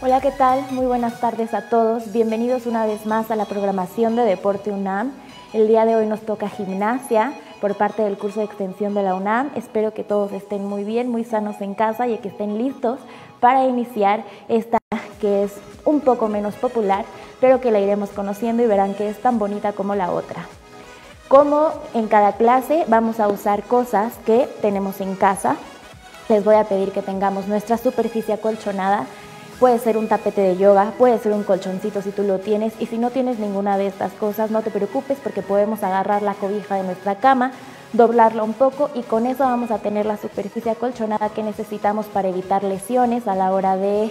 Hola, ¿qué tal? Muy buenas tardes a todos. Bienvenidos una vez más a la programación de Deporte UNAM. El día de hoy nos toca gimnasia por parte del curso de extensión de la UNAM. Espero que todos estén muy bien, muy sanos en casa y que estén listos para iniciar esta que es un poco menos popular, pero que la iremos conociendo y verán que es tan bonita como la otra. Como en cada clase vamos a usar cosas que tenemos en casa. Les voy a pedir que tengamos nuestra superficie acolchonada. Puede ser un tapete de yoga, puede ser un colchoncito si tú lo tienes, y si no tienes ninguna de estas cosas, no te preocupes porque podemos agarrar la cobija de nuestra cama, doblarla un poco y con eso vamos a tener la superficie acolchonada que necesitamos para evitar lesiones a la hora de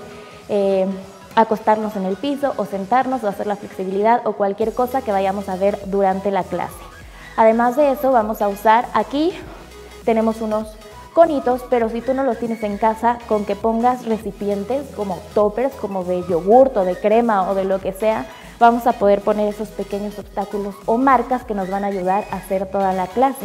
acostarnos en el piso o sentarnos o hacer la flexibilidad o cualquier cosa que vayamos a ver durante la clase. Además de eso, vamos a usar aquí, tenemos unos conitos, pero si tú no los tienes en casa, con que pongas recipientes como toppers, como de yogurt o de crema o de lo que sea, vamos a poder poner esos pequeños obstáculos o marcas que nos van a ayudar a hacer toda la clase.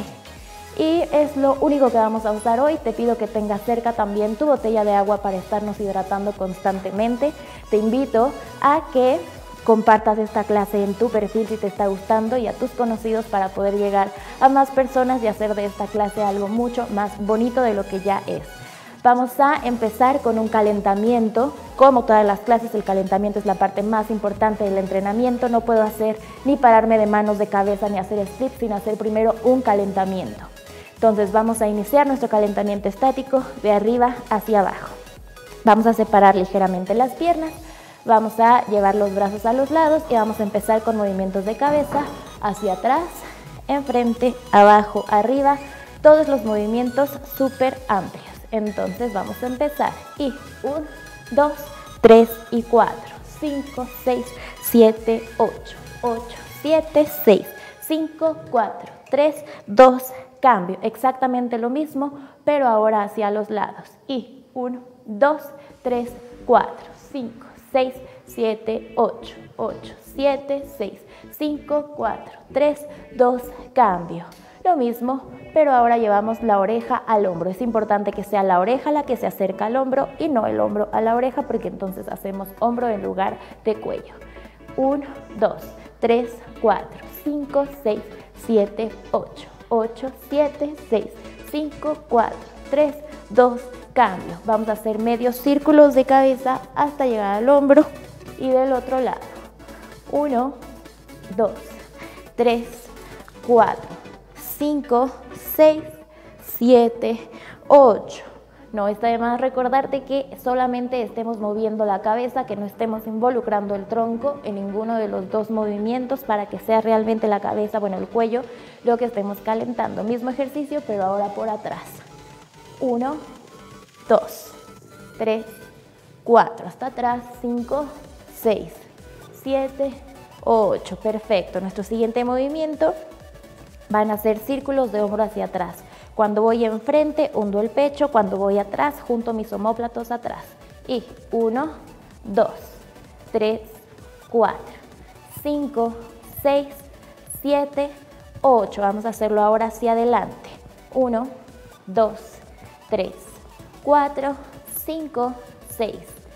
Y es lo único que vamos a usar hoy. Te pido que tengas cerca también tu botella de agua para estarnos hidratando constantemente. Te invito a que compartas esta clase en tu perfil si te está gustando y a tus conocidos para poder llegar a más personas y hacer de esta clase algo mucho más bonito de lo que ya es. Vamos a empezar con un calentamiento. Como todas las clases, el calentamiento es la parte más importante del entrenamiento. No puedo hacer ni pararme de manos, de cabeza, ni hacer split sin hacer primero un calentamiento. Entonces vamos a iniciar nuestro calentamiento estático de arriba hacia abajo. Vamos a separar ligeramente las piernas. Vamos a llevar los brazos a los lados y vamos a empezar con movimientos de cabeza hacia atrás, enfrente, abajo, arriba, todos los movimientos súper amplios. Entonces vamos a empezar y 1, 2, 3 y 4, 5, 6, 7, 8, 8, 7, 6, 5, 4, 3, 2, cambio. Exactamente lo mismo, pero ahora hacia los lados. Y 1, 2, 3, 4, 5, 6, 7, 8, 8, 7, 6, 5, 4, 3, 2, cambio. Lo mismo, pero ahora llevamos la oreja al hombro. Es importante que sea la oreja la que se acerca al hombro y no el hombro a la oreja, porque entonces hacemos hombro en lugar de cuello. 1, 2, 3, 4, 5, 6, 7, 8, 8, 7, 6, 5, 4, 3, 2, cambio. Vamos a hacer medios círculos de cabeza hasta llegar al hombro y del otro lado. 1, 2, 3, 4, 5, 6, 7, 8. No está de más recordarte que solamente estemos moviendo la cabeza, que no estemos involucrando el tronco en ninguno de los dos movimientos para que sea realmente la cabeza, bueno, el cuello, lo que estemos calentando. Mismo ejercicio, pero ahora por atrás. 1, 2, 3, 4, hasta atrás, 5, 6, 7, 8, perfecto. Nuestro siguiente movimiento van a ser círculos de hombro hacia atrás. Cuando voy enfrente, hundo el pecho, cuando voy atrás, junto mis omóplatos atrás. Y 1, 2, 3, 4, 5, 6, 7, 8. Vamos a hacerlo ahora hacia adelante. 1, 2, 3, 4, 5, 6,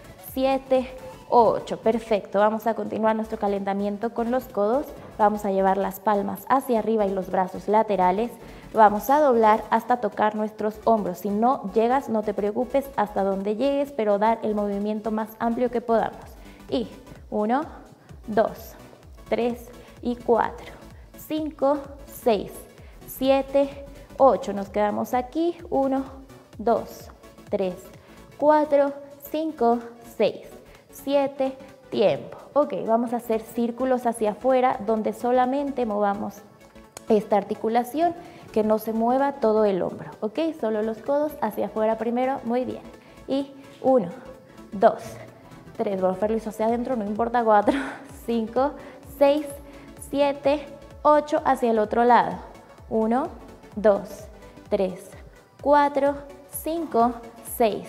7, 8. Perfecto. Vamos a continuar nuestro calentamiento con los codos. Vamos a llevar las palmas hacia arriba y los brazos laterales. Vamos a doblar hasta tocar nuestros hombros. Si no llegas, no te preocupes hasta donde llegues, pero dar el movimiento más amplio que podamos. Y 1, 2, 3 y 4, 5, 6, 7, 8. Nos quedamos aquí. 1, 2, 3, 4, 5, 6, 7, tiempo. Ok, vamos a hacer círculos hacia afuera donde solamente movamos esta articulación, que no se mueva todo el hombro. Ok, solo los codos hacia afuera primero. Muy bien. Y 1, 2, 3. Bueno, Fer lo hizo hacia adentro, no importa. 4, 5, 6, 7, 8. Hacia el otro lado. 1, 2, 3, 4, 5, 6,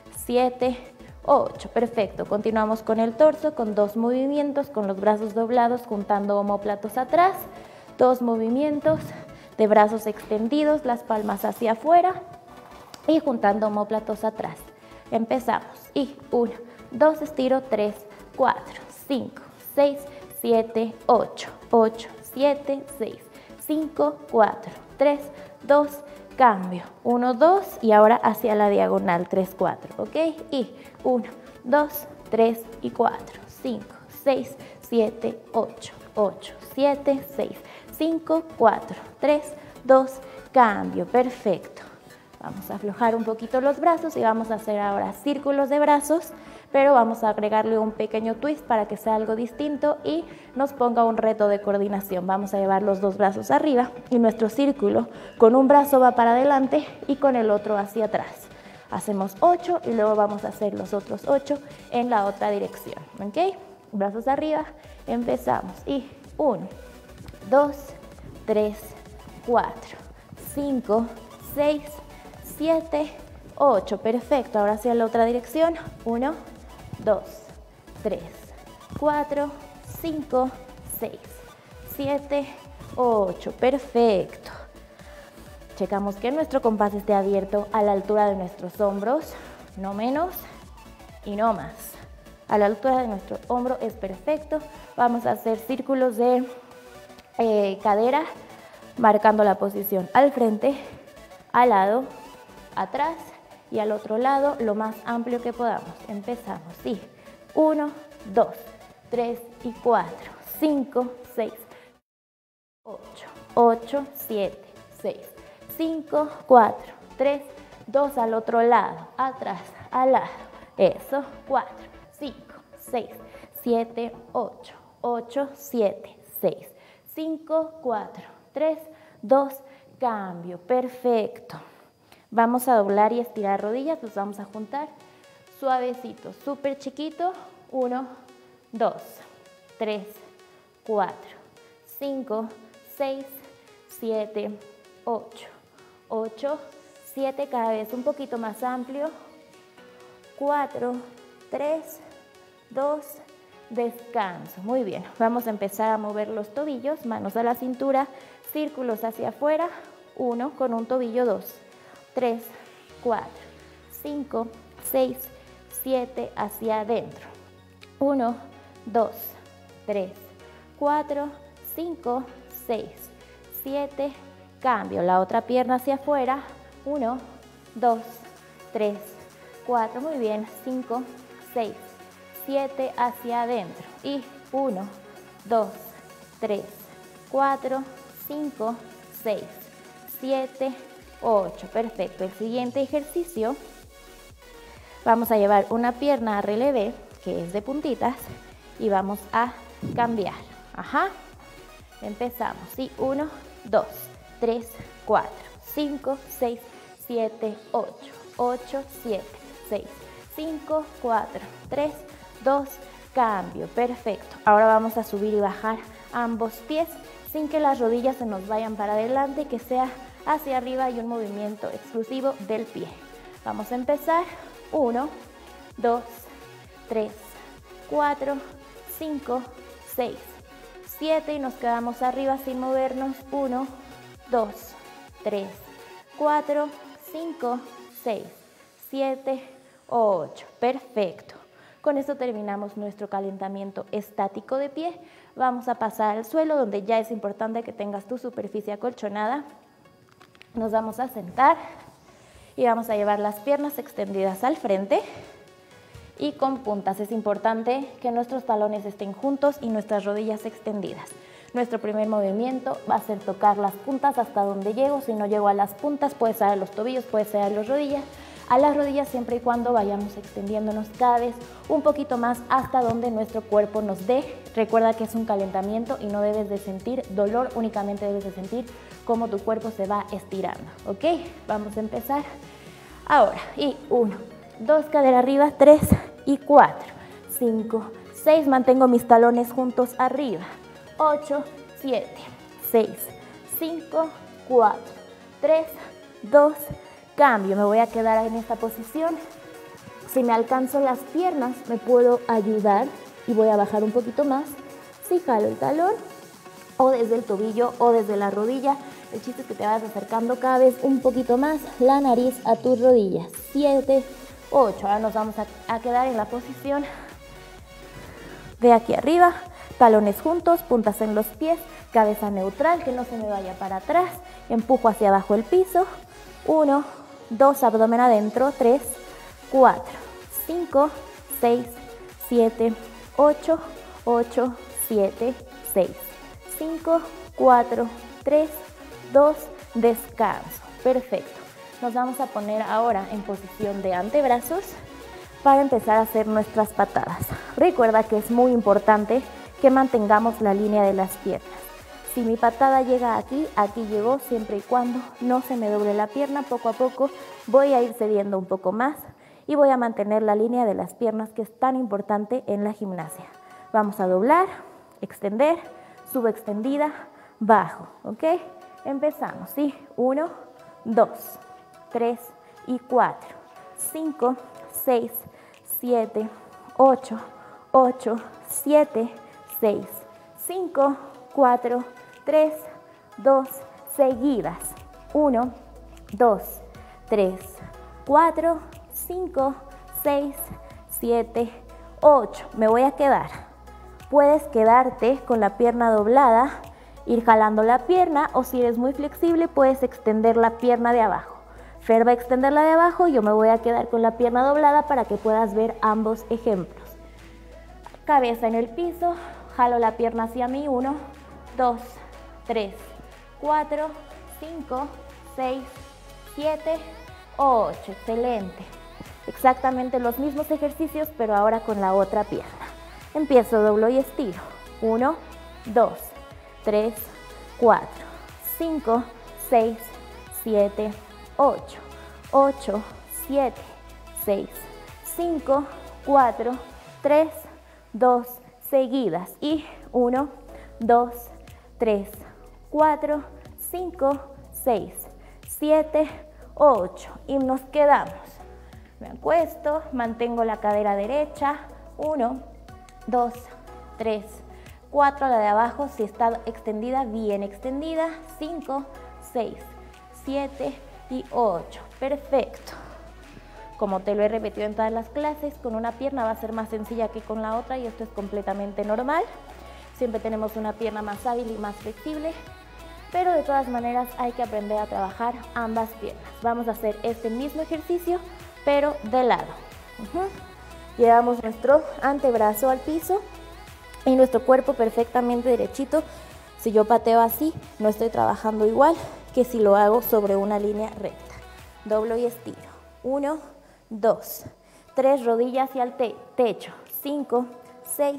7, 8. Perfecto. Continuamos con el torso, con dos movimientos, con los brazos doblados, juntando omóplatos atrás. Dos movimientos de brazos extendidos, las palmas hacia afuera y juntando omóplatos atrás. Empezamos. Y 1, 2, estiro, 3, 4, 5, 6, 7, 8, 8, 7, 6, 5, 4, 3, 2, cambio, 1, 2 y ahora hacia la diagonal, 3, 4, ¿ok? Y 1, 2, 3 y 4, 5, 6, 7, 8, 8, 7, 6, 5, 4, 3, 2, cambio, perfecto. Vamos a aflojar un poquito los brazos y vamos a hacer ahora círculos de brazos, pero vamos a agregarle un pequeño twist para que sea algo distinto y nos ponga un reto de coordinación. Vamos a llevar los dos brazos arriba y nuestro círculo con un brazo va para adelante y con el otro hacia atrás. Hacemos 8 y luego vamos a hacer los otros 8 en la otra dirección, ¿ok? Brazos arriba, empezamos y 1, 2, 3, 4, 5, 6, 7, 8, perfecto. Ahora hacia la otra dirección, 1, 2, 3, 4, 5, 6, 7, 8, perfecto. Checamos que nuestro compás esté abierto a la altura de nuestros hombros, no menos y no más. A la altura de nuestro hombro es perfecto. Vamos a hacer círculos de cadera, marcando la posición al frente, al lado, atrás y al otro lado lo más amplio que podamos. Empezamos, sí. 1, 2, 3 y 4, 5, 6, 8, 8, 7, 6, 5, 4, 3, 2 al otro lado, atrás, al lado. Eso, 4, 5, 6, 7, 8, 8, 7, 6, 5, 4, 3, 2, cambio, perfecto. Vamos a doblar y estirar rodillas, los vamos a juntar suavecito, súper chiquito. 1, 2, 3, 4, 5, 6, 7, 8, 8, 7, cada vez un poquito más amplio. 4, 3, 2, descanso. Muy bien, vamos a empezar a mover los tobillos, manos a la cintura, círculos hacia afuera. 1 con un tobillo, 2, 3, 4, 5, 6, 7, hacia adentro. 1, 2, 3, 4, 5, 6, 7, cambio. La otra pierna hacia afuera. 1, 2, 3, 4, muy bien. 5, 6, 7, hacia adentro. Y 1, 2, 3, 4, 5, 6, 7, 8. Perfecto. El siguiente ejercicio, vamos a llevar una pierna a relevé, que es de puntitas, y vamos a cambiar. Ajá. Empezamos. Sí, 1, 2, 3, 4, 5, 6, 7, 8, 8, 7, 6, 5, 4, 3, 2, cambio. Perfecto. Ahora vamos a subir y bajar ambos pies sin que las rodillas se nos vayan para adelante, que sea hacia arriba y un movimiento exclusivo del pie. Vamos a empezar. 1, 2, 3, 4, 5, 6, 7 y nos quedamos arriba sin movernos. 1, 2, 3, 4, 5, 6, 7, 8. Perfecto. Con esto terminamos nuestro calentamiento estático de pie. Vamos a pasar al suelo, donde ya es importante que tengas tu superficie acolchonada. Nos vamos a sentar y vamos a llevar las piernas extendidas al frente y con puntas. Es importante que nuestros talones estén juntos y nuestras rodillas extendidas. Nuestro primer movimiento va a ser tocar las puntas hasta donde llego. Si no llego a las puntas, puede ser a los tobillos, puede ser a las rodillas, siempre y cuando vayamos extendiéndonos cada vez un poquito más hasta donde nuestro cuerpo nos dé. Recuerda que es un calentamiento y no debes de sentir dolor, únicamente debes de sentir cómo tu cuerpo se va estirando, ¿ok? Vamos a empezar ahora. Y 1, 2, cadera arriba, 3 y 4, 5, 6, mantengo mis talones juntos arriba, 8, 7, 6, 5, 4, 3, 2, cambio. Me voy a quedar en esta posición. Si me alcanzo las piernas, me puedo ayudar y voy a bajar un poquito más. Si jalo el talón, o desde el tobillo o desde la rodilla, el chiste es que te vayas acercando cada vez un poquito más la nariz a tus rodillas. 7, 8. Ahora nos vamos a quedar en la posición de aquí arriba, talones juntos, puntas en los pies, cabeza neutral, que no se me vaya para atrás, empujo hacia abajo el piso, 1, 2, abdomen adentro, 3, 4, 5, 6, 7, 8, 8, 7, 6, 5, 4, 3, 2, descanso. Perfecto. Nos vamos a poner ahora en posición de antebrazos para empezar a hacer nuestras patadas. Recuerda que es muy importante que mantengamos la línea de las piernas. Si mi patada llega aquí, aquí llegó, siempre y cuando no se me doble la pierna. Poco a poco voy a ir cediendo un poco más y voy a mantener la línea de las piernas, que es tan importante en la gimnasia. Vamos a doblar, extender, subo extendida, bajo, ¿ok? Empezamos, ¿sí? 1, 2, 3 y 4, 5, 6, 7, 8, 8, 7, 6, 5, 4, 3, 2, seguidas. 1, 2, 3, 4, 5, 6, 7, 8. Me voy a quedar. Puedes quedarte con la pierna doblada, ir jalando la pierna, o si eres muy flexible puedes extender la pierna de abajo. Fer va a extender la de abajo, yo me voy a quedar con la pierna doblada para que puedas ver ambos ejemplos. Cabeza en el piso, jalo la pierna hacia mí, 1, 2, 3, 4, 5, 6, 7, 8, excelente. Exactamente los mismos ejercicios, pero ahora con la otra pierna. Empiezo, doblo y estiro. 1, 2, 3, 4, 5, 6, 7, 8, 8, 7, 6, 5, 4, 3, 2, seguidas. Y 1, 2, 3, 4, 5, 6, 7, 8. Y nos quedamos. Me acuesto, mantengo la cadera derecha. 1, 2, 3, 4. La de abajo, si está extendida, bien extendida. 5, 6, 7 y 8. Perfecto. Como te lo he repetido en todas las clases, con una pierna va a ser más sencilla que con la otra y esto es completamente normal. Siempre tenemos una pierna más hábil y más flexible, pero de todas maneras hay que aprender a trabajar ambas piernas. Vamos a hacer este mismo ejercicio, pero de lado. Llevamos nuestro antebrazo al piso y nuestro cuerpo perfectamente derechito. Si yo pateo así, no estoy trabajando igual que si lo hago sobre una línea recta. Doblo y estiro. 1, 2, 3, rodillas hacia el techo. 5, 6,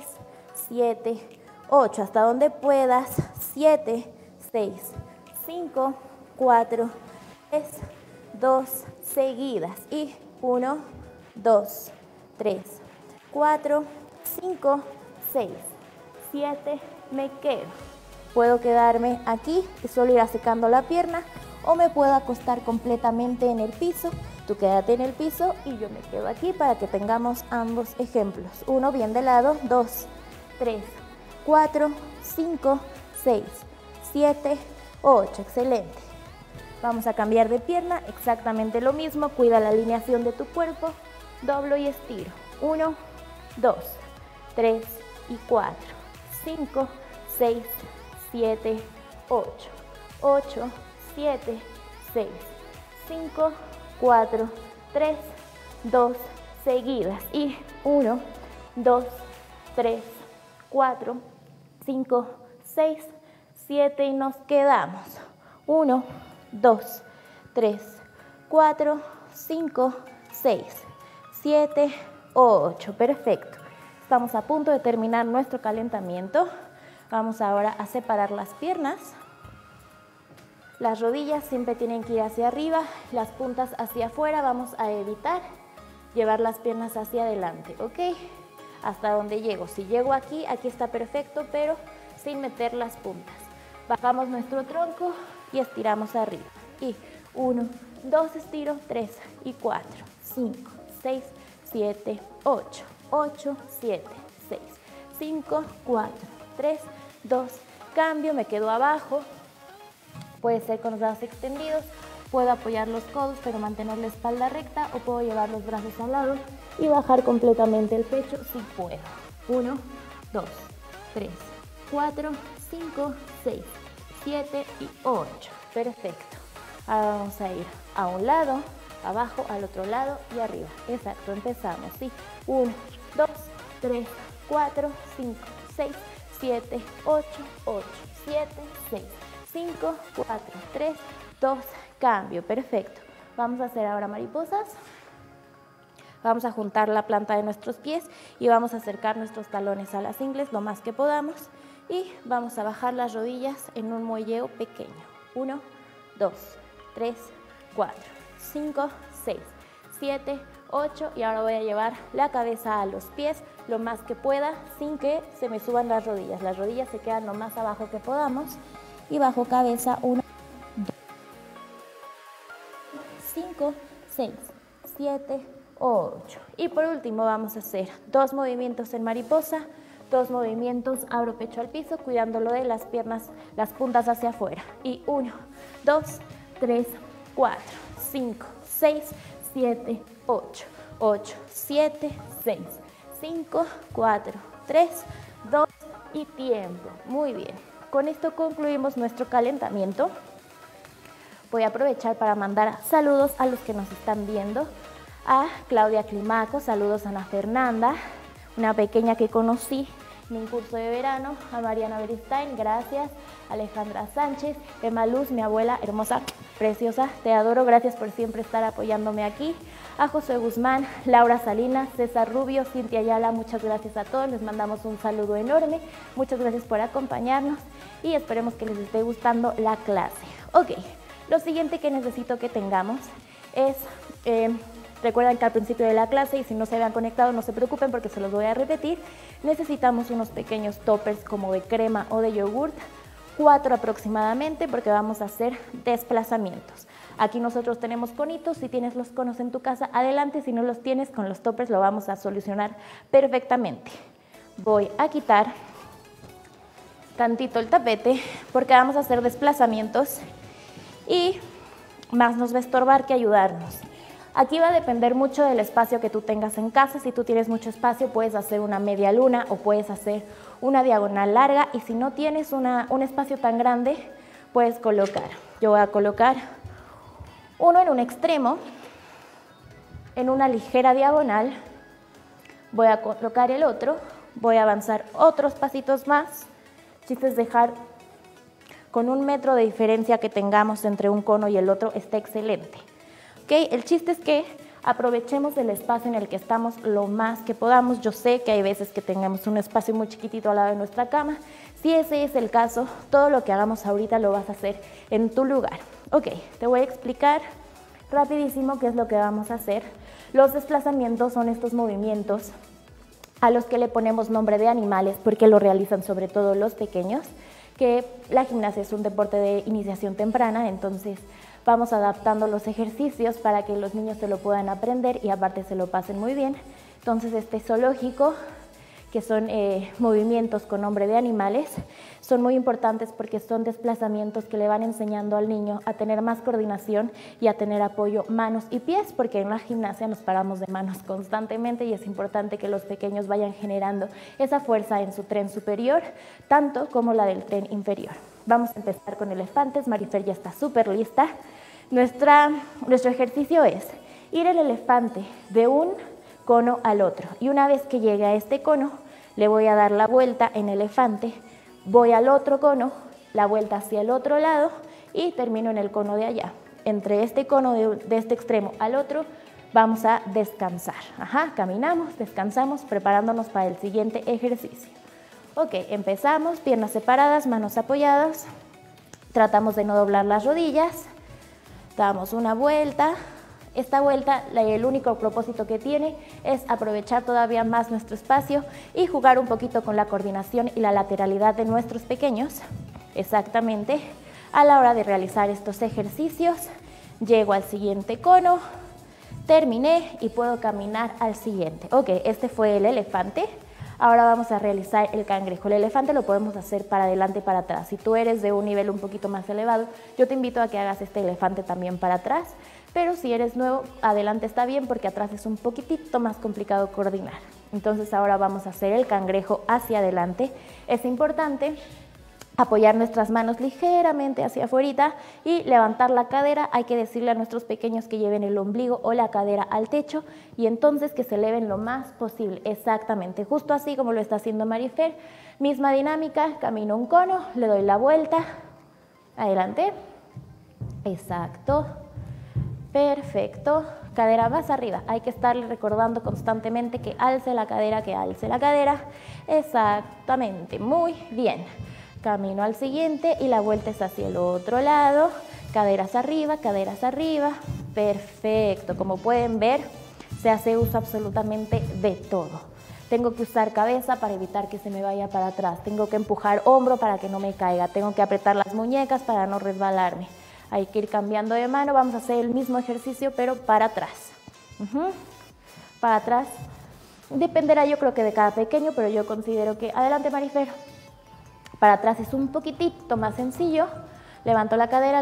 7, 8. Hasta donde puedas. 7, 6, 5, 4, 3, 2, seguidas. Y 1, 2, 3, 4, 5, 6, 7, me quedo. Puedo quedarme aquí y solo ir secando la pierna o me puedo acostar completamente en el piso. Tú quédate en el piso y yo me quedo aquí para que tengamos ambos ejemplos. 1 bien de lado, 2, 3, 4, 5, 6, 7, 8. Excelente. Vamos a cambiar de pierna, exactamente lo mismo. Cuida la alineación de tu cuerpo. Doblo y estiro. 1, 2, 3 y 4, 5, 6, 7, 8, 8, 7, 6, 5, 4, 3, 2, seguidas. Y 1, 2, 3, 4, 5, 6, 7 y nos quedamos. 1, 2, 3, 4, 5, 6, 7, 8. Perfecto. Estamos a punto de terminar nuestro calentamiento. Vamos ahora a separar las piernas. Las rodillas siempre tienen que ir hacia arriba, las puntas hacia afuera. Vamos a evitar llevar las piernas hacia adelante, ¿ok? Hasta donde llego. Si llego aquí, aquí está perfecto, pero sin meter las puntas. Bajamos nuestro tronco y estiramos arriba. Y 1, 2, estiro, 3 y 4, 5, 6, 7, 8, 8, 7, 6, 5, 4, 3, 2, cambio, me quedo abajo. Puede ser con los brazos extendidos Puedo apoyar los codos pero mantener la espalda recta, o puedo llevar los brazos al lado y bajar completamente el pecho si puedo. 1, 2, 3, 4, 5, 6, 7 y 8. Perfecto. Ahora vamos a ir a un lado, abajo, al otro lado y arriba. Exacto, empezamos, ¿sí? 1, 2, 3, 4, 5, 6, 7, 8, 8, 7, 6, 5, 4, 3, 2, cambio. Perfecto. Vamos a hacer ahora mariposas. Vamos a juntar la planta de nuestros pies y vamos a acercar nuestros talones a las ingles lo más que podamos y vamos a bajar las rodillas en un muelleo pequeño. 1, 2, 3, 4, 5, 6, 7, 8 y ahora voy a llevar la cabeza a los pies lo más que pueda sin que se me suban las rodillas. Las rodillas se quedan lo más abajo que podamos y bajo cabeza 1, 2, 5, 6, 7, 8. Y por último vamos a hacer 2 movimientos en mariposa, 2 movimientos, abro pecho al piso, cuidándolo de las piernas, las puntas hacia afuera. Y 1, 2, 3, 4, 5, 6, 7, 8, 8, 7, 6, 5, 4, 3, 2 y tiempo. Muy bien. Con esto concluimos nuestro calentamiento. Voy a aprovechar para mandar saludos a los que nos están viendo. A Claudia Climaco, saludos a Ana Fernanda, una pequeña que conocí en un curso de verano, a Mariana Beristain, gracias, Alejandra Sánchez, Emma Luz, mi abuela hermosa, preciosa, te adoro, gracias por siempre estar apoyándome aquí, a José Guzmán, Laura Salinas, César Rubio, Cintia Ayala, muchas gracias a todos, les mandamos un saludo enorme, muchas gracias por acompañarnos y esperemos que les esté gustando la clase. Ok, lo siguiente que necesito que tengamos es... recuerden que al principio de la clase, y si no se habían conectado no se preocupen porque se los voy a repetir, necesitamos unos pequeños toppers como de crema o de yogurt, 4 aproximadamente, porque vamos a hacer desplazamientos. Aquí nosotros tenemos conitos, si tienes los conos en tu casa, adelante, si no los tienes, con los toppers lo vamos a solucionar perfectamente. Voy a quitar tantito el tapete porque vamos a hacer desplazamientos y más nos va a estorbar que ayudarnos. Aquí va a depender mucho del espacio que tú tengas en casa. Si tú tienes mucho espacio, puedes hacer una media luna o puedes hacer una diagonal larga. Y si no tienes un espacio tan grande, puedes colocar. Yo voy a colocar uno en un extremo, en una ligera diagonal. Voy a colocar el otro. Voy a avanzar otros pasitos más. El chiste es dejar con 1 metro de diferencia que tengamos entre un cono y el otro. Está excelente. Okay, el chiste es que aprovechemos el espacio en el que estamos lo más que podamos. Yo sé que hay veces que tengamos un espacio muy chiquitito al lado de nuestra cama. Si ese es el caso, todo lo que hagamos ahorita lo vas a hacer en tu lugar. Ok, te voy a explicar rapidísimo qué es lo que vamos a hacer. Los desplazamientos son estos movimientos a los que le ponemos nombre de animales porque lo realizan sobre todo los pequeños, que la gimnasia es un deporte de iniciación temprana, entonces vamos adaptando los ejercicios para que los niños se lo puedan aprender y aparte se lo pasen muy bien. Entonces este zoológico, que son movimientos con nombre de animales, son muy importantes porque son desplazamientos que le van enseñando al niño a tener más coordinación y a tener apoyo manos y pies, porque en la gimnasia nos paramos de manos constantemente y es importante que los pequeños vayan generando esa fuerza en su tren superior, tanto como la del tren inferior. Vamos a empezar con elefantes. Marifer ya está súper lista. Nuestro ejercicio es ir el elefante de un cono al otro y una vez que llegue a este cono le voy a dar la vuelta en elefante, voy al otro cono, la vuelta hacia el otro lado y termino en el cono de allá. Entre este cono de este extremo al otro vamos a descansar. Caminamos, descansamos, preparándonos para el siguiente ejercicio. Ok, empezamos, piernas separadas, manos apoyadas, tratamos de no doblar las rodillas, damos una vuelta. Esta vuelta, el único propósito que tiene es aprovechar todavía más nuestro espacio y jugar un poquito con la coordinación y la lateralidad de nuestros pequeños. Exactamente, a la hora de realizar estos ejercicios, llego al siguiente cono, terminé y puedo caminar al siguiente. Ok, este fue el elefante. Ahora vamos a realizar el cangrejo. El elefante lo podemos hacer para adelante y para atrás. Si tú eres de un nivel un poquito más elevado, yo te invito a que hagas este elefante también para atrás, pero si eres nuevo, adelante está bien porque atrás es un poquitito más complicado coordinar. Entonces ahora vamos a hacer el cangrejo hacia adelante. Es importante apoyar nuestras manos ligeramente hacia afuera y levantar la cadera. Hay que decirle a nuestros pequeños que lleven el ombligo o la cadera al techo y entonces que se eleven lo más posible. Exactamente, justo así como lo está haciendo Marifer. Misma dinámica, camino un cono, le doy la vuelta, adelante, exacto, perfecto. Cadera más arriba, hay que estarle recordando constantemente que alce la cadera, exactamente, muy bien. Camino al siguiente y la vuelta es hacia el otro lado, caderas arriba, perfecto. Como pueden ver, se hace uso absolutamente de todo. Tengo que usar cabeza para evitar que se me vaya para atrás, tengo que empujar hombro para que no me caiga, tengo que apretar las muñecas para no resbalarme. Hay que ir cambiando de mano, vamos a hacer el mismo ejercicio pero para atrás. Para atrás, dependerá yo creo que de cada pequeño, pero yo considero que, adelante Marifer, para atrás es un poquitito más sencillo. Levanto la cadera,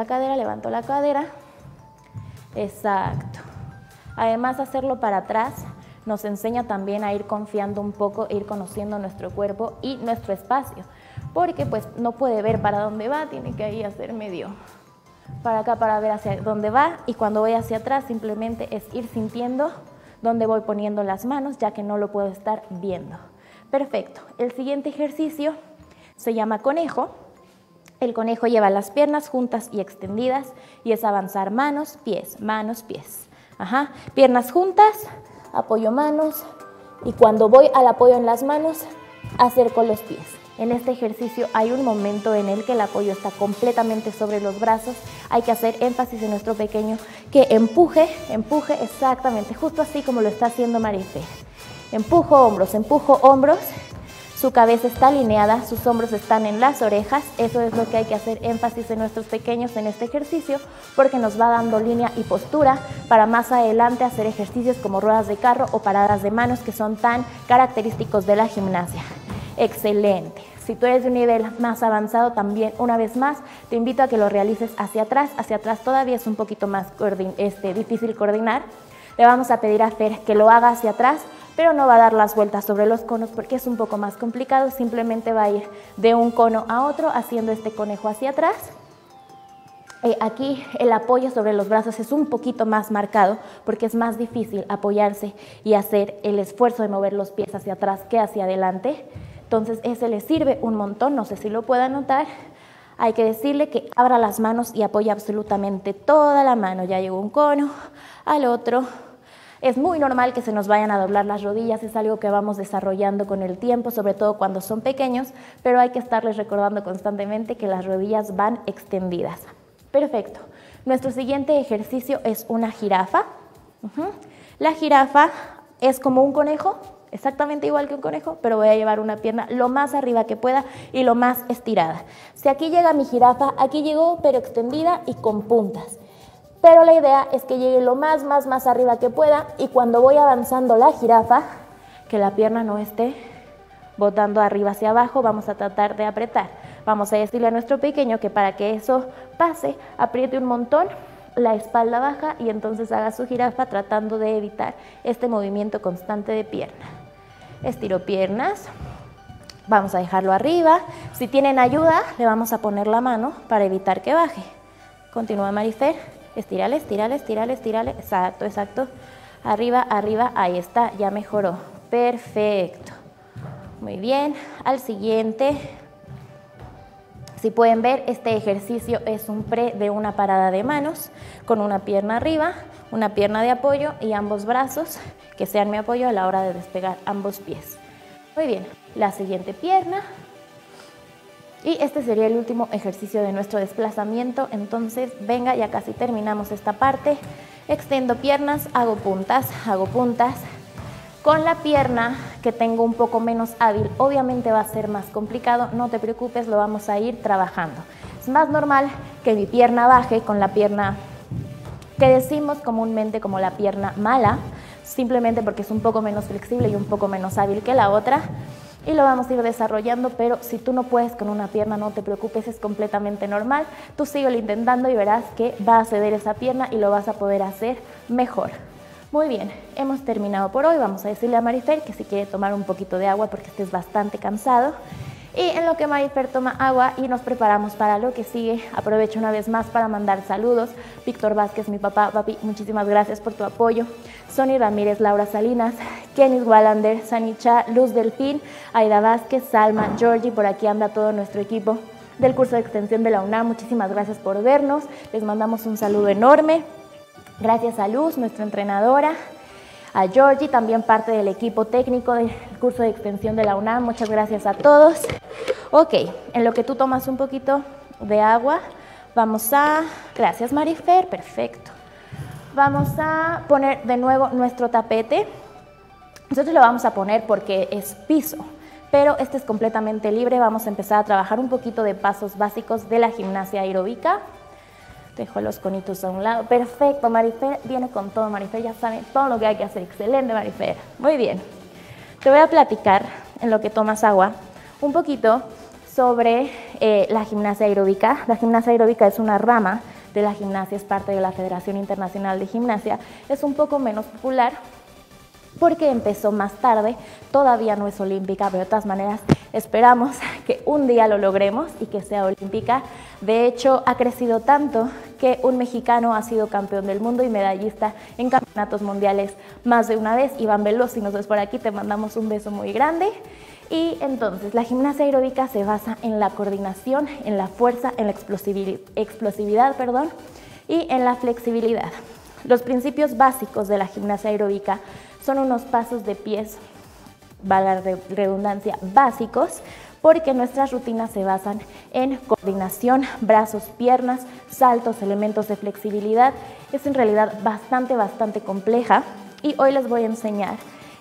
exacto. Además, hacerlo para atrás nos enseña también a ir confiando un poco, ir conociendo nuestro cuerpo y nuestro espacio, porque pues no puede ver para dónde va, tiene que ahí hacer medio para acá para ver hacia dónde va, y cuando voy hacia atrás simplemente es ir sintiendo dónde voy poniendo las manos, ya que no lo puedo estar viendo. Perfecto. El siguiente ejercicio se llama conejo. El conejo lleva las piernas juntas y extendidas y es avanzar manos, pies, piernas juntas, apoyo manos y cuando voy al apoyo en las manos, acerco los pies. En este ejercicio hay un momento en el que el apoyo está completamente sobre los brazos. Hay que hacer énfasis en nuestro pequeño que empuje, exactamente, justo así como lo está haciendo Marifer. Empujo hombros. Su cabeza está alineada, sus hombros están en las orejas. Eso es lo que hay que hacer énfasis en nuestros pequeños en este ejercicio, porque nos va dando línea y postura para más adelante hacer ejercicios como ruedas de carro o paradas de manos, que son tan característicos de la gimnasia. Excelente. Si tú eres de un nivel más avanzado, también una vez más te invito a que lo realices hacia atrás. Hacia atrás todavía es un poquito más difícil coordinar. Le vamos a pedir a Fer que lo haga hacia atrás, pero no va a dar las vueltas sobre los conos porque es un poco más complicado, simplemente va a ir de un cono a otro haciendo este conejo hacia atrás. Aquí el apoyo sobre los brazos es un poquito más marcado porque es más difícil apoyarse y hacer el esfuerzo de mover los pies hacia atrás que hacia adelante. Entonces ese le sirve un montón, no sé si lo puedan notar. Hay que decirle que abra las manos y apoye absolutamente toda la mano. Ya llegó un cono, al otro. Es muy normal que se nos vayan a doblar las rodillas, es algo que vamos desarrollando con el tiempo, sobre todo cuando son pequeños, pero hay que estarles recordando constantemente que las rodillas van extendidas. Perfecto. Nuestro siguiente ejercicio es una jirafa. La jirafa es como un conejo, exactamente igual que un conejo, pero voy a llevar una pierna lo más arriba que pueda y lo más estirada. Si aquí llega mi jirafa, aquí llegó pero extendida y con puntas. Pero la idea es que llegue lo más arriba que pueda y cuando voy avanzando la jirafa, que la pierna no esté botando arriba hacia abajo, vamos a tratar de apretar. Vamos a decirle a nuestro pequeño que para que eso pase, apriete un montón la espalda baja y entonces haga su jirafa tratando de evitar este movimiento constante de pierna. Estiro piernas, vamos a dejarlo arriba. Si tienen ayuda, le vamos a poner la mano para evitar que baje. Continúa Marifer. Estírale. Exacto. Arriba, ahí está, ya mejoró. Perfecto. Muy bien, al siguiente. Si pueden ver, este ejercicio es un pre de una parada de manos, con una pierna arriba, una pierna de apoyo y ambos brazos que sean mi apoyo a la hora de despegar ambos pies. Muy bien, la siguiente pierna. Y este sería el último ejercicio de nuestro desplazamiento, entonces venga, ya casi terminamos esta parte. Extiendo piernas, hago puntas. Con la pierna que tengo un poco menos hábil, obviamente va a ser más complicado, no te preocupes, lo vamos a ir trabajando. Es más normal que mi pierna baje con la pierna que decimos comúnmente como la pierna mala. simplemente porque es un poco menos flexible y un poco menos hábil que la otra. Y lo vamos a ir desarrollando, pero si tú no puedes con una pierna, no te preocupes, es completamente normal. Tú síguelo intentando y verás que va a ceder esa pierna y lo vas a poder hacer mejor. Muy bien, hemos terminado por hoy. Vamos a decirle a Marifer que si quiere tomar un poquito de agua porque estés bastante cansado. Y en lo que Marifer toma agua y nos preparamos para lo que sigue, aprovecho una vez más para mandar saludos. Víctor Vázquez, mi papá, papi, muchísimas gracias por tu apoyo. Sony Ramírez, Laura Salinas, Kenis Wallander, Sanicha, Luz Delfín, Aida Vázquez, Salma, Georgie, por aquí anda todo nuestro equipo del curso de extensión de la UNAM. Muchísimas gracias por vernos, les mandamos un saludo enorme. Gracias a Luz, nuestra entrenadora, a Georgie, también parte del equipo técnico del curso de extensión de la UNAM. Muchas gracias a todos. Ok, en lo que tú tomas un poquito de agua, vamos a... Gracias, Marifer, perfecto. Vamos a poner de nuevo nuestro tapete. Nosotros lo vamos a poner porque es piso, pero este es completamente libre. Vamos a empezar a trabajar un poquito de pasos básicos de la gimnasia aeróbica. Dejo los conitos a un lado. Perfecto, Marifer viene con todo. Marifer ya sabe todo lo que hay que hacer. Excelente, Marifer. Muy bien. Te voy a platicar, en lo que tomas agua, un poquito sobre la gimnasia aeróbica. La gimnasia aeróbica es una rama de la gimnasia, es parte de la Federación Internacional de Gimnasia. Es un poco menos popular porque empezó más tarde, todavía no es olímpica, pero de todas maneras esperamos que un día lo logremos y que sea olímpica. De hecho, ha crecido tanto que un mexicano ha sido campeón del mundo y medallista en campeonatos mundiales más de una vez. Iván Veloz, si nos ves por aquí, te mandamos un beso muy grande. Y entonces, la gimnasia aeróbica se basa en la coordinación, en la fuerza, en la explosividad, y en la flexibilidad. Los principios básicos de la gimnasia aeróbica son unos pasos de pies, valga la redundancia, básicos, porque nuestras rutinas se basan en coordinación, brazos, piernas, saltos, elementos de flexibilidad. Es en realidad bastante compleja y hoy les voy a enseñar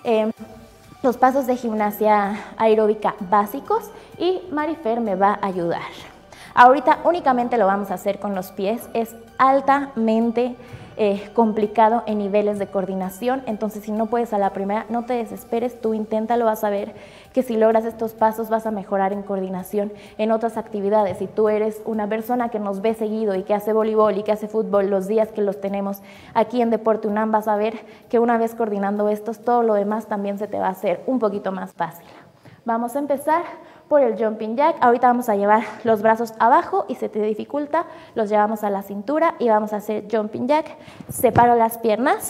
los pasos de gimnasia aeróbica básicos y Marifer me va a ayudar. Ahorita únicamente lo vamos a hacer con los pies, es altamente complicado en niveles de coordinación, entonces si no puedes a la primera, no te desesperes, tú inténtalo, vas a ver que si logras estos pasos vas a mejorar en coordinación en otras actividades. Si tú eres una persona que nos ve seguido y que hace voleibol y que hace fútbol los días que los tenemos aquí en Deporte UNAM, vas a ver que una vez coordinando estos, todo lo demás también se te va a hacer un poquito más fácil. Vamos a empezar por el jumping jack. Ahorita vamos a llevar los brazos abajo y se te dificulta, los llevamos a la cintura y vamos a hacer jumping jack. Separo las piernas,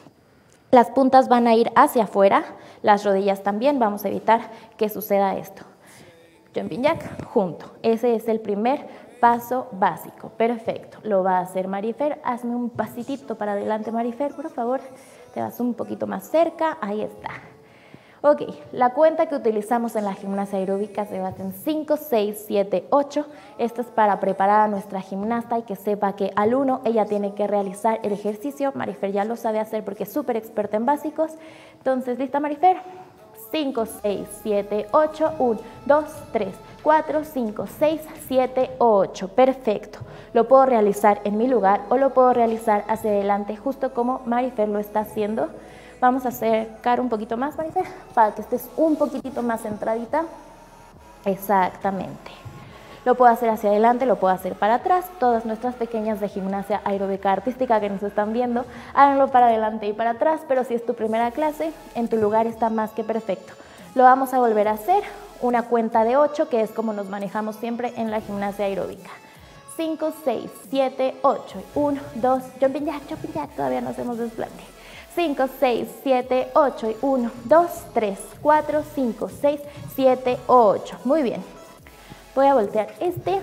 las puntas van a ir hacia afuera, las rodillas también, vamos a evitar que suceda esto. Jumping jack junto, ese es el primer paso básico. Perfecto, lo va a hacer Marifer. Hazme un pasitito para adelante, Marifer, por favor. Te vas un poquito más cerca, ahí está. Ok, la cuenta que utilizamos en la gimnasia aeróbica se basa en 5, 6, 7, 8. Esto es para preparar a nuestra gimnasta y que sepa que al 1 ella tiene que realizar el ejercicio. Marifer ya lo sabe hacer porque es súper experta en básicos. Entonces, ¿lista, Marifer? 5, 6, 7, 8, 1, 2, 3, 4, 5, 6, 7, 8. Perfecto. Lo puedo realizar en mi lugar o lo puedo realizar hacia adelante, justo como Marifer lo está haciendo. Vamos a acercar un poquito más, Marifer, para que estés un poquitito más centradita. Exactamente. Lo puedo hacer hacia adelante, lo puedo hacer para atrás. Todas nuestras pequeñas de gimnasia aeróbica artística que nos están viendo, háganlo para adelante y para atrás, pero si es tu primera clase, en tu lugar está más que perfecto. Lo vamos a volver a hacer, una cuenta de 8, que es como nos manejamos siempre en la gimnasia aeróbica. 5, 6, 7, 8. 1, 2, jumping jack, todavía no hacemos desplante. 5, 6, 7, 8 y 1, 2, 3, 4, 5, 6, 7, 8. Muy bien. Voy a voltear te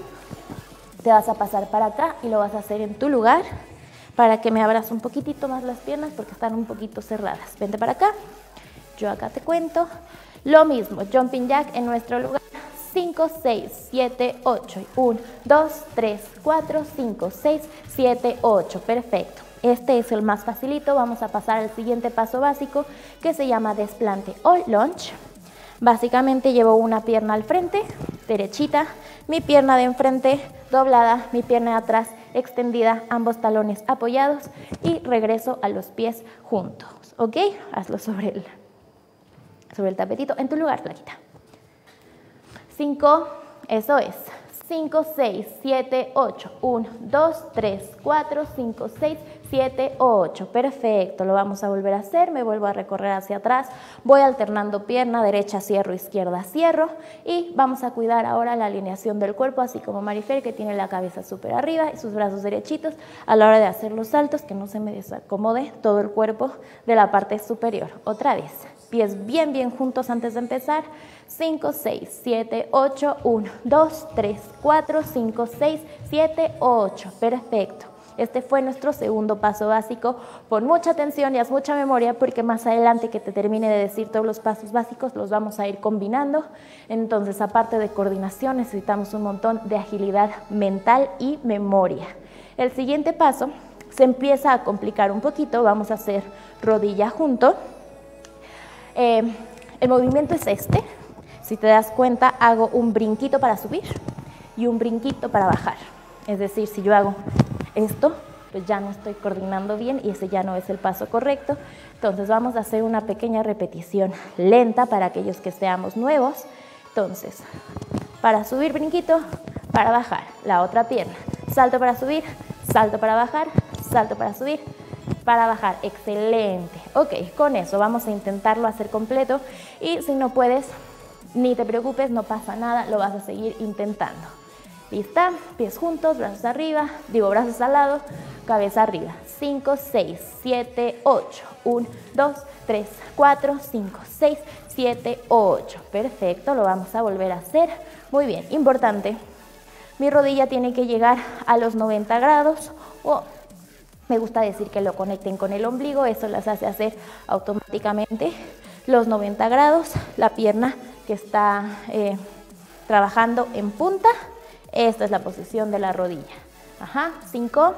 vas a pasar para acá y lo vas a hacer en tu lugar para que me abras un poquitito más las piernas porque están un poquito cerradas. Vente para acá, yo acá te cuento. Lo mismo, jumping jack en nuestro lugar. 5, 6, 7, 8 y 1, 2, 3, 4, 5, 6, 7, 8. Perfecto. Este es el más facilito. Vamos a pasar al siguiente paso básico que se llama desplante o lunge. Básicamente llevo una pierna al frente, derechita, mi pierna de enfrente doblada, mi pierna de atrás extendida, ambos talones apoyados y regreso a los pies juntos. juntos, ¿ok? Hazlo sobre el tapetito, en tu lugar, flaquita. 5, eso es. 5, 6, 7, 8. 1, 2, 3, 4, 5, 6, 7, 8. Perfecto, lo vamos a volver a hacer. Me vuelvo a recorrer hacia atrás. Voy alternando pierna, derecha, cierro, izquierda, cierro. Y vamos a cuidar ahora la alineación del cuerpo, así como Marifer, que tiene la cabeza súper arriba y sus brazos derechitos. A la hora de hacer los saltos, que no se me desacomode todo el cuerpo de la parte superior. Otra vez. Pies bien, bien juntos antes de empezar. 5, 6, 7, 8. 1, 2, 3, 4, 5, 6, 7, 8. Perfecto. Este fue nuestro segundo paso básico. Pon mucha atención y haz mucha memoria porque más adelante que te termine de decir todos los pasos básicos los vamos a ir combinando. Entonces, aparte de coordinación, necesitamos un montón de agilidad mental y memoria. El siguiente paso se empieza a complicar un poquito. Vamos a hacer rodilla junto. El movimiento es este. Si te das cuenta, hago un brinquito para subir y un brinquito para bajar. Es decir, si yo hago esto, pues ya no estoy coordinando bien y ese ya no es el paso correcto. Entonces vamos a hacer una pequeña repetición lenta para aquellos que seamos nuevos. Entonces, para subir, brinquito, para bajar. La otra pierna. Salto para subir, salto para bajar, salto para subir, para bajar. Excelente. Ok, con eso vamos a intentarlo hacer completo y si no puedes, ni te preocupes, no pasa nada, lo vas a seguir intentando. ¿Lista? Pies juntos, brazos arriba, brazos al lado, cabeza arriba. 5, 6, 7, 8. 1, 2, 3, 4, 5, 6, 7, 8. Perfecto, lo vamos a volver a hacer. Muy bien, importante. Mi rodilla tiene que llegar a los 90 grados o me gusta decir que lo conecten con el ombligo, eso las hace hacer automáticamente los 90 grados. La pierna que está trabajando en punta, esta es la posición de la rodilla. 5,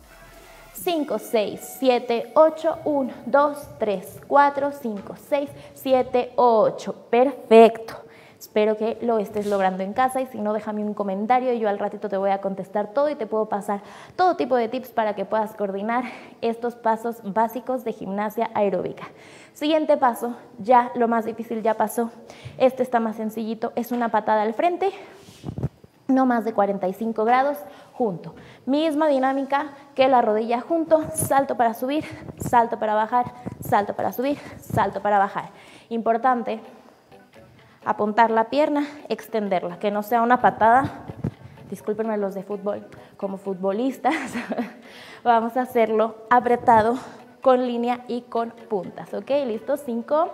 6, 7, 8, 1, 2, 3, 4, 5, 6, 7, 8. Perfecto. Espero que lo estés logrando en casa y si no, déjame un comentario y yo al ratito te voy a contestar todo y te puedo pasar todo tipo de tips para que puedas coordinar estos pasos básicos de gimnasia aeróbica. Siguiente paso, ya lo más difícil ya pasó. Este está más sencillito, es una patada al frente, no más de 45 grados, junto. Misma dinámica que la rodilla junto, salto para subir, salto para bajar, salto para subir, salto para bajar. Importante, apuntar la pierna, extenderla, que no sea una patada, discúlpenme los de fútbol, como futbolistas, vamos a hacerlo apretado, con línea y con puntas, ¿ok? ¿Listo? 5,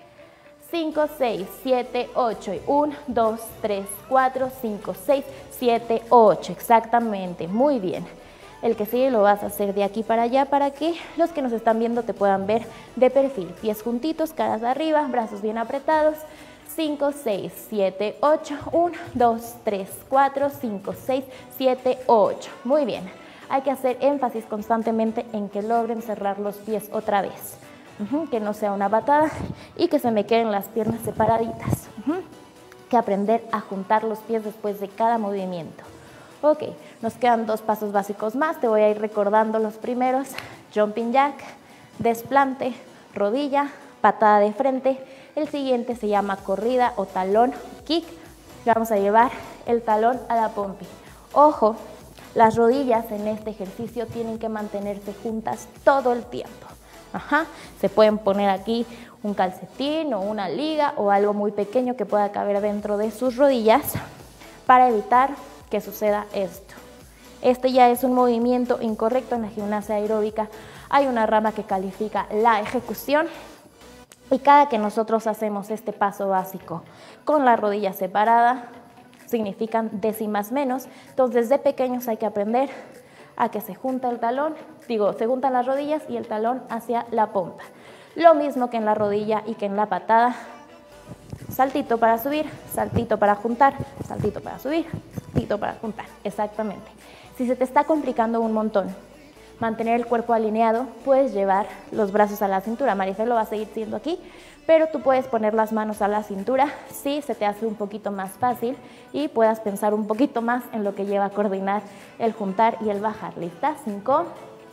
6, 7, 8, 1, 2, 3, 4, 5, 6, 7, 8, exactamente, muy bien. El que sigue lo vas a hacer de aquí para allá para que los que nos están viendo te puedan ver de perfil. Pies juntitos, caras arriba, brazos bien apretados. 5, 6, 7, 8, 1, 2, 3, 4, 5, 6, 7, 8. Muy bien. Hay que hacer énfasis constantemente en que logren cerrar los pies otra vez. Que no sea una patada y que se me queden las piernas separaditas. Que aprender a juntar los pies después de cada movimiento. Ok, nos quedan 2 pasos básicos más. Te voy a ir recordando los primeros. Jumping jack, desplante, rodilla, patada de frente. El siguiente se llama corrida o talón kick. Vamos a llevar el talón a la pompi. Ojo, las rodillas en este ejercicio tienen que mantenerse juntas todo el tiempo. Se pueden poner aquí un calcetín o una liga o algo muy pequeño que pueda caber dentro de sus rodillas para evitar que suceda esto. Este ya es un movimiento incorrecto en la gimnasia aeróbica. Hay una rama que califica la ejecución y cada que nosotros hacemos este paso básico con la rodilla separada, significan décimas menos. Entonces, de pequeños hay que aprender a que se junta el talón, se juntan las rodillas y el talón hacia la pompa. Lo mismo que en la rodilla y que en la patada. Saltito para subir, saltito para juntar, saltito para subir, saltito para juntar. Exactamente. Si se te está complicando un montón mantener el cuerpo alineado, puedes llevar los brazos a la cintura. Marifer lo va a seguir siendo aquí, pero tú puedes poner las manos a la cintura si se te hace un poquito más fácil y puedas pensar un poquito más en lo que lleva a coordinar el juntar y el bajar. ¿Lista? 5,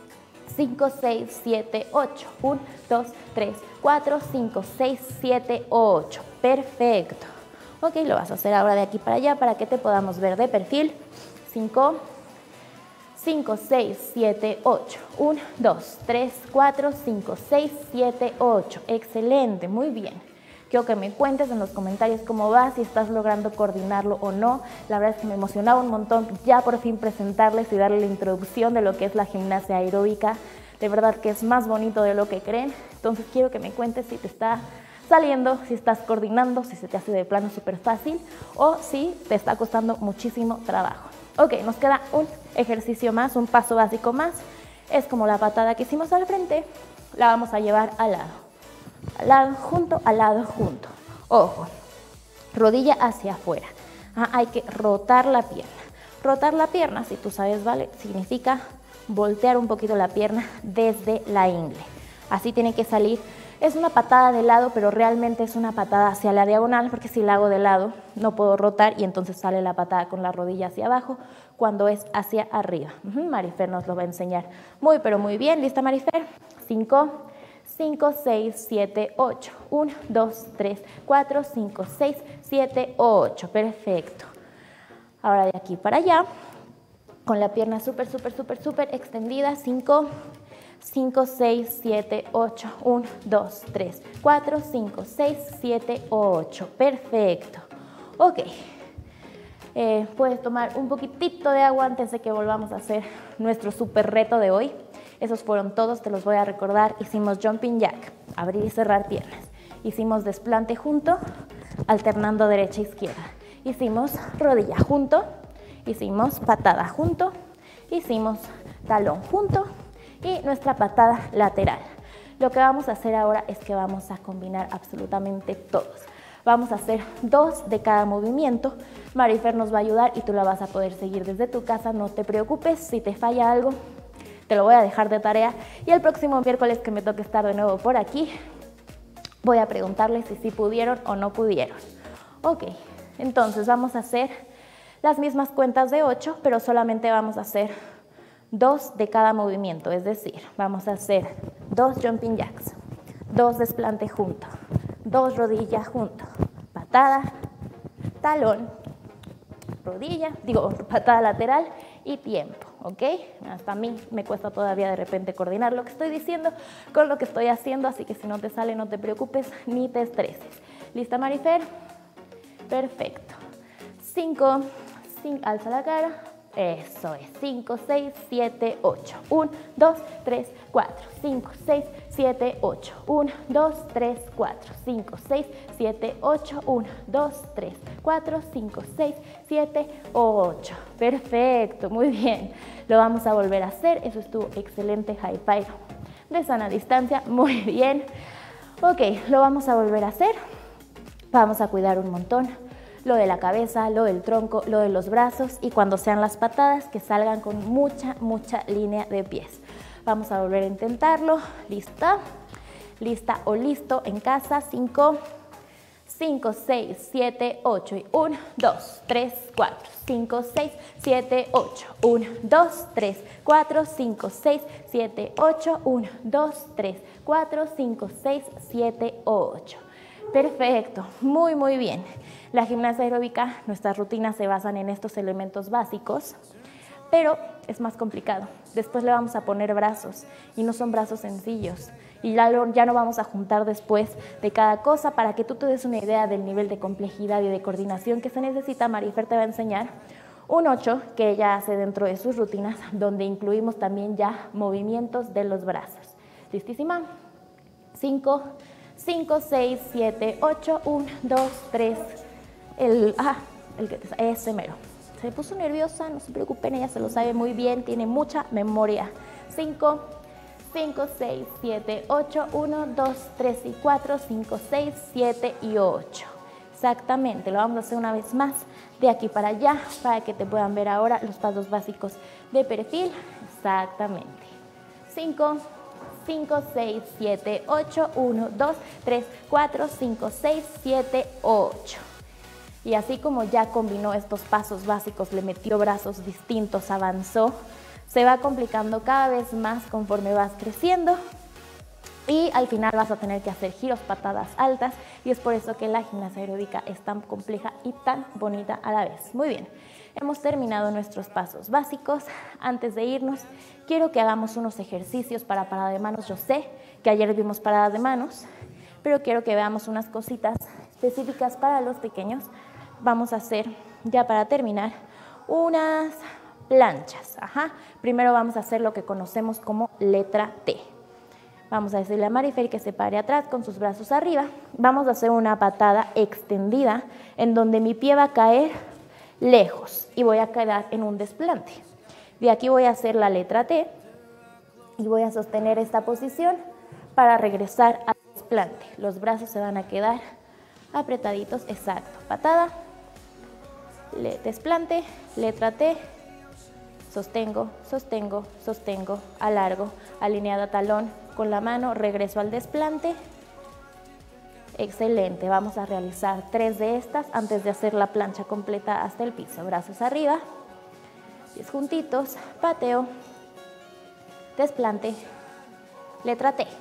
5, 6, 7, 8. 1, 2, 3, 4, 5, 6, 7, 8. Perfecto. Ok, lo vas a hacer ahora de aquí para allá para que te podamos ver de perfil. 5, 5, 6, 7, 8. 1, 2, 3, 4, 5, 6, 7, 8. Excelente, muy bien. Quiero que me cuentes en los comentarios cómo vas, si estás logrando coordinarlo o no. La verdad es que me emocionaba un montón ya por fin presentarles y darle la introducción de lo que es la gimnasia aeróbica. De verdad que es más bonito de lo que creen. Entonces quiero que me cuentes si te está saliendo, si estás coordinando, si se te hace de plano súper fácil o si te está costando muchísimo trabajo. Ok, nos queda un ejercicio más, un paso básico más. Es como la patada que hicimos al frente, la vamos a llevar al lado. Al lado, junto, al lado, junto. Ojo, rodilla hacia afuera. Hay que rotar la pierna. Rotar la pierna, si tú sabes, ¿vale? Significa voltear un poquito la pierna desde la ingle. Así tiene que salir. Es una patada de lado, pero realmente es una patada hacia la diagonal, porque si la hago de lado no puedo rotar y entonces sale la patada con la rodilla hacia abajo cuando es hacia arriba. Marifer nos lo va a enseñar muy, pero muy bien. ¿Lista, Marifer? 5, 5, 6, 7, 8. 1, 2, 3, 4, 5, 6, 7, 8. Perfecto. Ahora de aquí para allá, con la pierna súper extendida. 5, 5, 6, 7, 8. 1, 2, 3, 4, 5, 6, 7, 8. Perfecto. Ok. Puedes tomar un poquitito de agua antes de que volvamos a hacer nuestro súper reto de hoy. Esos fueron todos, te los voy a recordar. Hicimos jumping jack, abrir y cerrar piernas. Hicimos desplante junto, alternando derecha e izquierda. Hicimos rodilla junto, hicimos patada junto, hicimos talón junto y nuestra patada lateral. Lo que vamos a hacer ahora es que vamos a combinar absolutamente todos. Vamos a hacer 2 de cada movimiento. Marifer nos va a ayudar y tú la vas a poder seguir desde tu casa. No te preocupes, si te falla algo, te lo voy a dejar de tarea. Y el próximo miércoles que me toque estar de nuevo por aquí, voy a preguntarles si sí pudieron o no pudieron. Ok, entonces vamos a hacer las mismas cuentas de 8, pero solamente vamos a hacer 2 de cada movimiento. Es decir, vamos a hacer 2 jumping jacks, 2 desplante junto, 2 rodillas junto, patada, talón, rodilla, patada lateral y tiempo, ¿ok? Hasta a mí me cuesta todavía de repente coordinar lo que estoy diciendo con lo que estoy haciendo, así que si no te sale no te preocupes ni te estreses. ¿Lista, Marifer? Perfecto. 5, alza la cara. Eso es, 5, 6, 7, 8. 1, 2, 3, 4, 5, 6, 7, 8. 1, 2, 3, 4, 5, 6, 7, 8. 1, 2, 3, 4, 5, 6, 7, 8. Perfecto, muy bien. Lo vamos a volver a hacer. Eso estuvo excelente, high five de sana distancia. Muy bien. Ok, lo vamos a volver a hacer. Vamos a cuidar un montón lo de la cabeza, lo del tronco, lo de los brazos y cuando sean las patadas que salgan con mucha línea de pies. Vamos a volver a intentarlo. ¿Lista? ¿Lista o listo en casa? 5, 5, 6, 7, 8 y 1, 2, 3, 4, 5, 6, 7, 8, 1, 2, 3, 4, 5, 6, 7, 8, 1, 2, 3, 4, 5, 6, 7, 8. Perfecto, muy bien. La gimnasia aeróbica, nuestras rutinas se basan en estos elementos básicos, pero es más complicado. Después le vamos a poner brazos y no son brazos sencillos. Y ya no vamos a juntar después de cada cosa para que tú te des una idea del nivel de complejidad y de coordinación que se necesita. Marifer te va a enseñar un 8 que ella hace dentro de sus rutinas, donde incluimos también ya movimientos de los brazos. ¿Listísima? 5, 6, 7, 8, 1, 2, 3, ese mero. Se puso nerviosa, no se preocupen, ella se lo sabe muy bien, tiene mucha memoria. 5, 6, 7, 8, 1, 2, 3 y 4, 5, 6, 7 y 8. Exactamente, lo vamos a hacer una vez más de aquí para allá para que te puedan ver ahora los pasos básicos de perfil. Exactamente. 5, 6, 7, 8, 1, 2, 3, 4, 5, 6, 7, 8. Y así como ya combinó estos pasos básicos, le metió brazos distintos, avanzó, Se va complicando cada vez más conforme vas creciendo y al final vas a tener que hacer giros, patadas altas, y es por eso que la gimnasia aeróbica es tan compleja y tan bonita a la vez. Muy bien, hemos terminado nuestros pasos básicos. Antes de irnos, quiero que hagamos unos ejercicios para parada de manos. Yo sé que ayer vimos paradas de manos, pero quiero que veamos unas cositas específicas para los pequeños. Vamos a hacer, ya para terminar, unas planchas. Primero vamos a hacer lo que conocemos como letra T. Vamos a decirle a Marifer que se pare atrás con sus brazos arriba. Vamos a hacer una patada extendida en donde mi pie va a caer lejos y voy a quedar en un desplante. De aquí voy a hacer la letra T y voy a sostener esta posición para regresar al desplante. Los brazos se van a quedar apretaditos, exacto. Patada, desplante, letra T, sostengo, sostengo, sostengo, alargo, alineado a talón con la mano, regreso al desplante. Excelente, vamos a realizar 3 de estas antes de hacer la plancha completa hasta el piso. Brazos arriba, pies juntitos, pateo, desplante, letra T.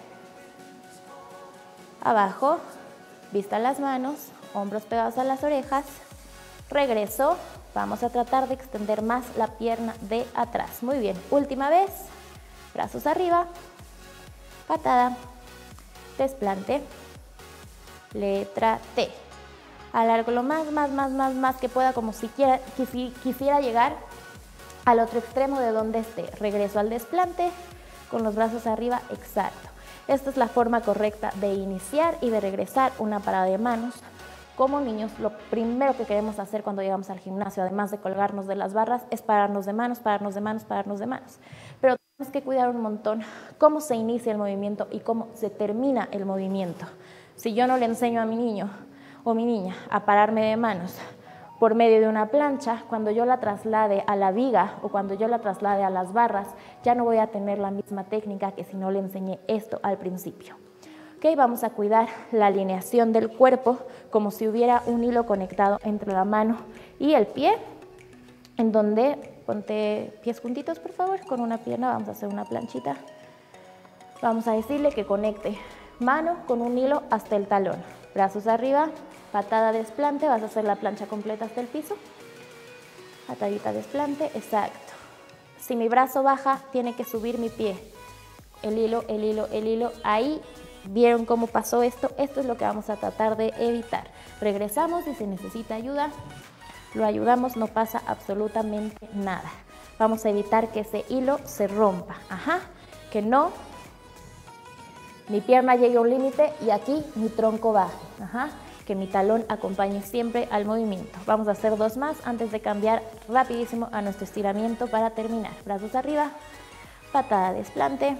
Abajo, vista las manos, hombros pegados a las orejas, regreso. Vamos a tratar de extender más la pierna de atrás. Muy bien, última vez, brazos arriba, patada, desplante, letra T. Alargo lo más que pueda, como si quisiera llegar al otro extremo de donde esté. Regreso al desplante con los brazos arriba, exacto. Esta es la forma correcta de iniciar y de regresar una parada de manos. Como niños, lo primero que queremos hacer cuando llegamos al gimnasio, además de colgarnos de las barras, es pararnos de manos, pararnos de manos, pararnos de manos. Pero tenemos que cuidar un montón cómo se inicia el movimiento y cómo se termina el movimiento. Si yo no le enseño a mi niño o mi niña a pararme de manos por medio de una plancha, cuando yo la traslade a la viga o cuando yo la traslade a las barras, ya no voy a tener la misma técnica que si no le enseñé esto al principio. Okay, vamos a cuidar la alineación del cuerpo como si hubiera un hilo conectado entre la mano y el pie, en donde, ponte pies juntitos por favor, con una pierna vamos a hacer una planchita. Vamos a decirle que conecte mano con un hilo hasta el talón. Brazos arriba, patada desplante, vas a hacer la plancha completa hasta el piso. Patadita desplante, exacto. Si mi brazo baja, tiene que subir mi pie. El hilo, el hilo, el hilo, ahí. ¿Vieron cómo pasó esto? Esto es lo que vamos a tratar de evitar. Regresamos y si necesita ayuda, lo ayudamos, no pasa absolutamente nada. Vamos a evitar que ese hilo se rompa. Que no, mi pierna llegue a un límite y aquí mi tronco baje. Que mi talón acompañe siempre al movimiento. Vamos a hacer 2 más antes de cambiar rapidísimo a nuestro estiramiento para terminar. Brazos arriba, patada desplante.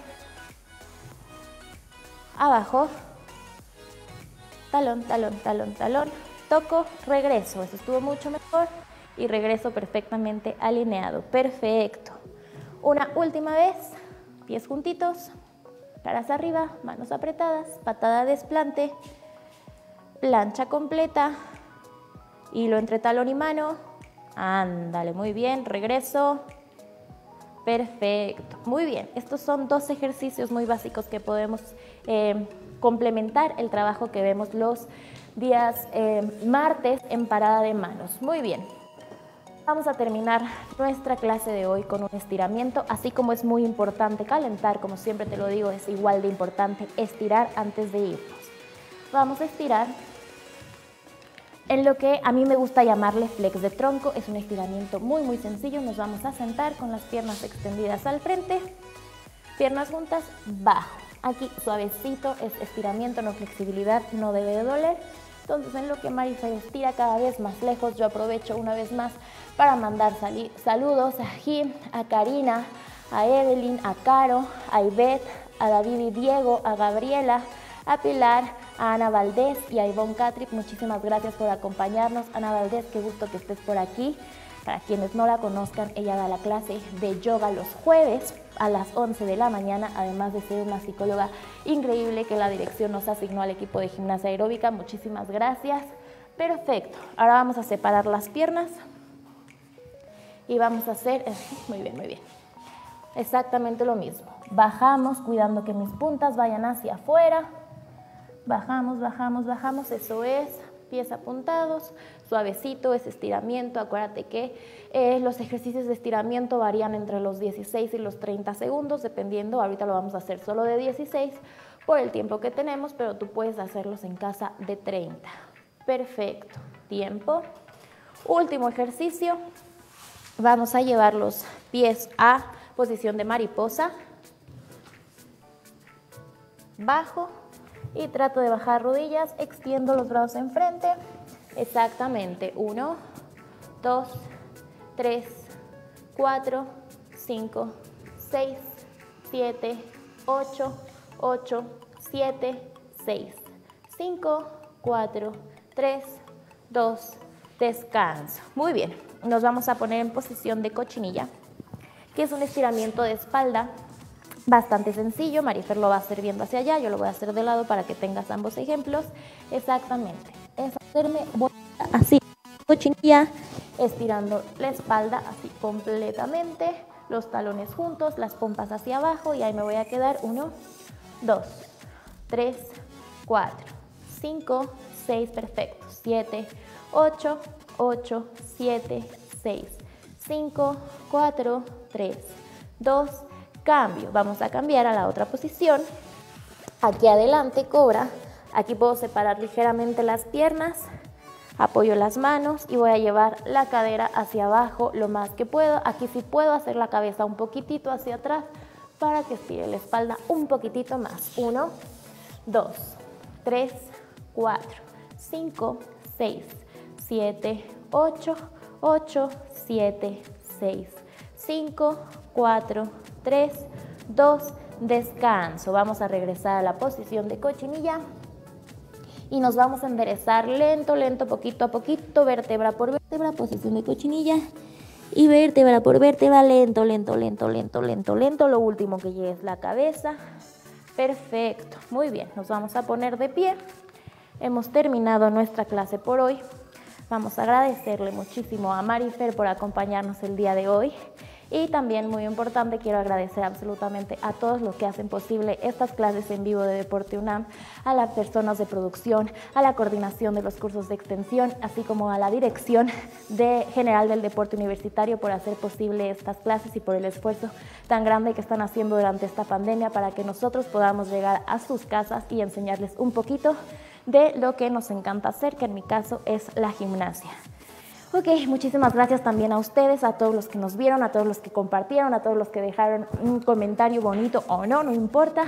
Abajo, talón, talón, talón, talón, toco, regreso. Eso estuvo mucho mejor y regreso perfectamente alineado. Perfecto. Una última vez, pies juntitos, caras arriba, manos apretadas, patada desplante, plancha completa, hilo entre talón y mano. Ándale, muy bien, regreso. Perfecto, muy bien. Estos son 2 ejercicios muy básicos que podemos complementar el trabajo que vemos los días martes en parada de manos. Muy bien. Vamos a terminar nuestra clase de hoy con un estiramiento, así como es muy importante calentar, como siempre te lo digo, es igual de importante estirar antes de irnos. Vamos a estirar en lo que a mí me gusta llamarle flex de tronco. Es un estiramiento muy sencillo. Nos vamos a sentar con las piernas extendidas al frente, piernas juntas, bajo. Aquí suavecito, es estiramiento, no flexibilidad, no debe de doler. Entonces en lo que Marifer estira cada vez más lejos, yo aprovecho una vez más para mandar saludos a Jim, a Karina, a Evelyn, a Caro, a Ivette, a David y Diego, a Gabriela, a Pilar, a Ana Valdés y a Ivonne Catrip. Muchísimas gracias por acompañarnos. Ana Valdés, qué gusto que estés por aquí. Para quienes no la conozcan, ella da la clase de yoga los jueves a las 11 de la mañana, además de ser una psicóloga increíble que la dirección nos asignó al equipo de gimnasia aeróbica. Muchísimas gracias. Perfecto. Ahora vamos a separar las piernas y vamos a hacer, muy bien, exactamente lo mismo. Bajamos cuidando que mis puntas vayan hacia afuera. Bajamos, bajamos, bajamos, eso es, pies apuntados, suavecito, ese estiramiento. Acuérdate que los ejercicios de estiramiento varían entre los 16 y los 30 segundos, dependiendo, ahorita lo vamos a hacer solo de 16 por el tiempo que tenemos, pero tú puedes hacerlos en casa de 30. Perfecto, tiempo. Último ejercicio, vamos a llevar los pies a posición de mariposa, bajo y trato de bajar rodillas, extiendo los brazos enfrente, exactamente, 1, 2, 3, 4, 5, 6, 7, 8, 8, 7, 6, 5, 4, 3, 2, descanso. Muy bien, nos vamos a poner en posición de cochinilla, que es un estiramiento de espalda bastante sencillo. Marifer lo va a hacer viendo hacia allá, yo lo voy a hacer de lado para que tengas ambos ejemplos. Exactamente, es hacerme así, cochinilla, estirando la espalda así completamente, los talones juntos, las pompas hacia abajo y ahí me voy a quedar 1, 2, 3, 4, 5, 6, perfecto, 7, 8, 8, 7, 6, 5, 4, 3, 2, cambio. Vamos a cambiar a la otra posición. Aquí adelante, cobra. Aquí puedo separar ligeramente las piernas, apoyo las manos y voy a llevar la cadera hacia abajo lo más que puedo. Aquí sí puedo hacer la cabeza un poquitito hacia atrás para que estire la espalda un poquitito más. 1, 2, 3, 4, 5, 6, 7, 8, 8, 7, 6, 5, 4, 3, 2, descanso. Vamos a regresar a la posición de cochinilla y nos vamos a enderezar lento, lento, poquito a poquito, vértebra por vértebra, posición de cochinilla y vértebra por vértebra, lento, lento, lento, lento, lento, lento. Lo último que llegue es la cabeza. Perfecto, muy bien, nos vamos a poner de pie. Hemos terminado nuestra clase por hoy. Vamos a agradecerle muchísimo a Marifer por acompañarnos el día de hoy. Y también, muy importante, quiero agradecer absolutamente a todos los que hacen posible estas clases en vivo de Deporte UNAM, a las personas de producción, a la coordinación de los cursos de extensión, así como a la dirección general del deporte universitario por hacer posible estas clases y por el esfuerzo tan grande que están haciendo durante esta pandemia para que nosotros podamos llegar a sus casas y enseñarles un poquito de lo que nos encanta hacer, que en mi caso es la gimnasia. Ok, muchísimas gracias también a ustedes, a todos los que nos vieron, a todos los que compartieron, a todos los que dejaron un comentario bonito o no, no importa,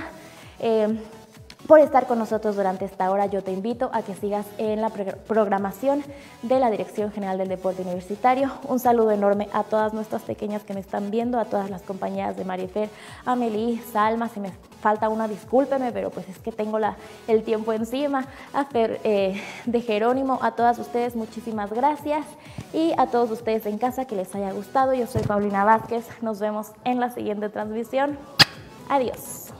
por estar con nosotros durante esta hora. Yo te invito a que sigas en la programación de la Dirección General del Deporte Universitario. Un saludo enorme a todas nuestras pequeñas que me están viendo, a todas las compañeras de Marifer, Amelie, Salma, si me falta una, discúlpeme, pero pues es que tengo el tiempo encima, a Fer de Jerónimo, a todas ustedes muchísimas gracias y a todos ustedes en casa que les haya gustado. Yo soy Paulina Vázquez, nos vemos en la siguiente transmisión. Adiós.